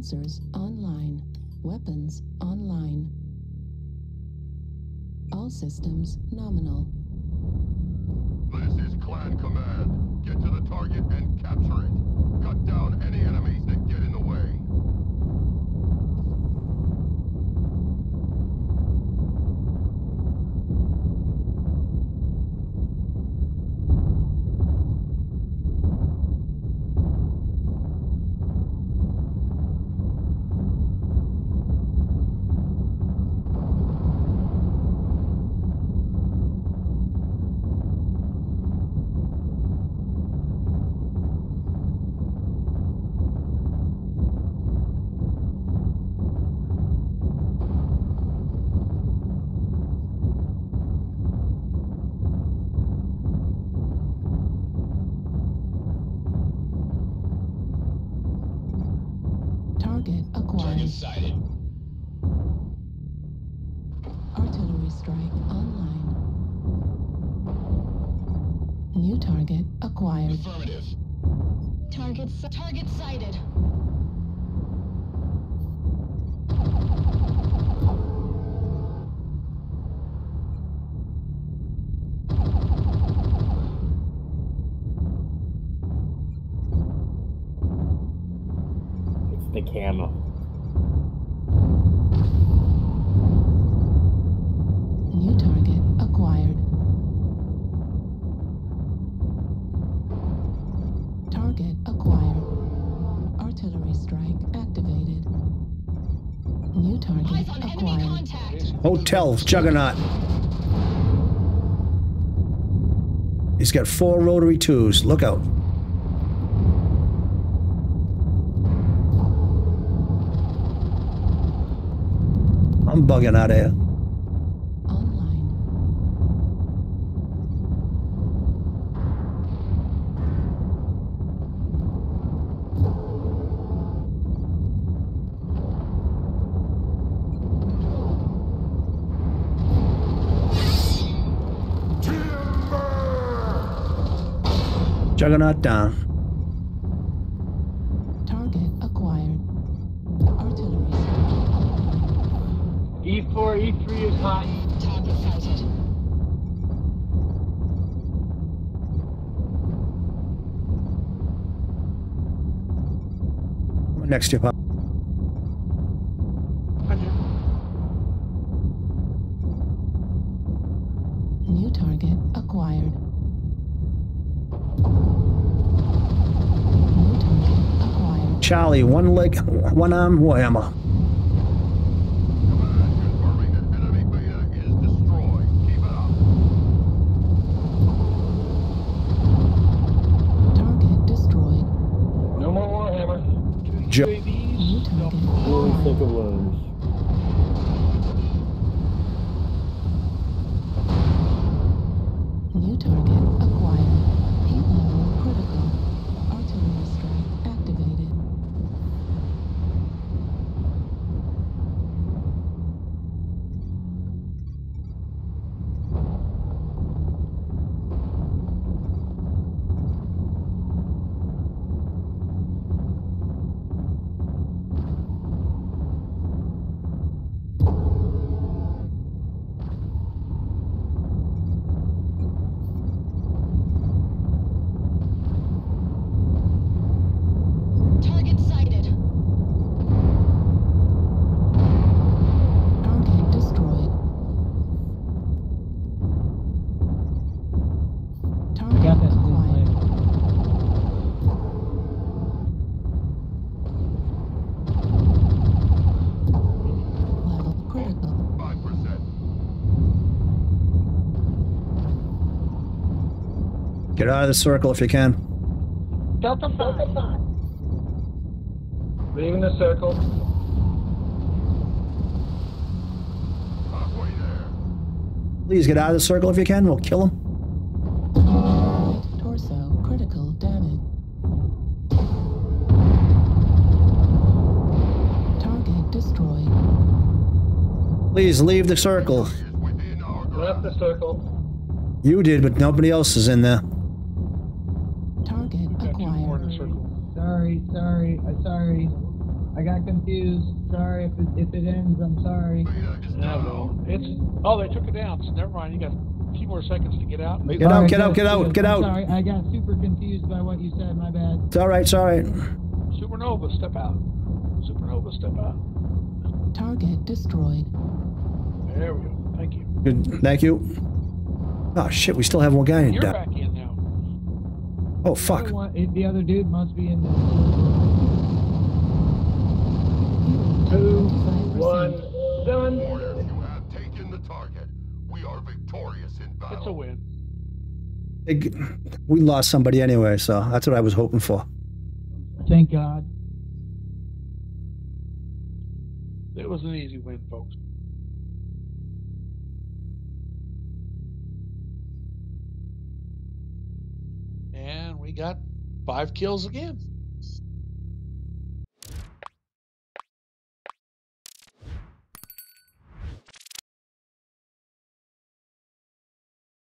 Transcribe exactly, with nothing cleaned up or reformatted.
Sensors online. Weapons online. All systems nominal. This is Clan Command. Get to the target and capture it. Cut down any enemies that get in the way. Target acquired. Target sighted. Artillery strike online. New target acquired. Affirmative. Target, target sighted. It's the camera. New target acquired. Target acquired. Artillery strike activated. New target Eyes on enemy acquired. contact. Hotel Juggernaut. He's got four rotary twos. Look out. I'm bugging out of here. Online. Juggernaut down. Target acquired. Artillery strike online. E four, E three is hot. Target sighted. Next to you, Pop. New target acquired. New target acquired. Charlie, one leg, one arm, Warhammer. Command confirming that enemy beta is destroyed. Keep it up. Target destroyed. No more Warhammer. Two Jo- U A Vs. New target Really acquired. think of loans. New target acquired. Heat level critical. Artillery strike activated. Target sighted. Target destroyed. Target Got this, acquired. Level critical. Five percent. Get out of the circle if you can. Delta five. Leaving the circle. Halfway there. Please get out of the circle if you can. We'll kill him. Right torso critical damage. Target destroyed. Please leave the circle. Is within our Left the circle. You did, but nobody else is in there. Target acquired. Sorry, sorry, I'm sorry. I got confused. Sorry if it, if it ends. I'm sorry. Beta is No, down. no. It's oh, they took it down. So never mind. You got a few more seconds to get out. Get out, Alright, get out, good, get out, good. get I'm out. Sorry, I got super confused by what you said. My bad. It's all right, it's all right. Supernova, step out. Supernova, step out. Target destroyed. There we go. Thank you. Good, thank you. Oh, shit, we still have one guy in You're down. back in now. Oh, The fuck. other, one, it- the other dude must be in the. Two, one, done. Warriors, you have taken the target. We are victorious in battle. It's a win. Big- We lost somebody anyway, so that's what I was hoping for. Thank God. It was an easy win, folks. And we got five kills again.